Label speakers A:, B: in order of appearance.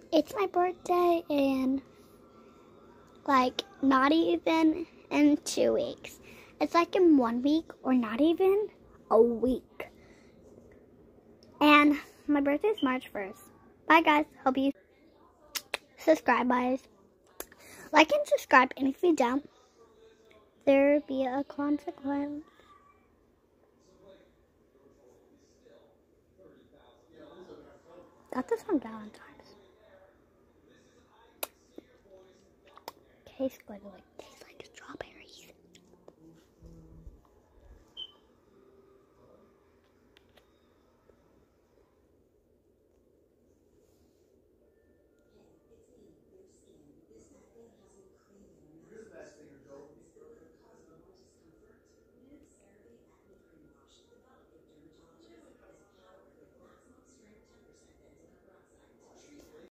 A: It's my birthday in, like, not even in 2 weeks. It's like in 1 week or not even a week. And my birthday is March 1st. Bye, guys. Hope you subscribe, guys. Like and subscribe, and if you don't, there'll be a consequence. Got this on Valentine's. Okay, squiggly.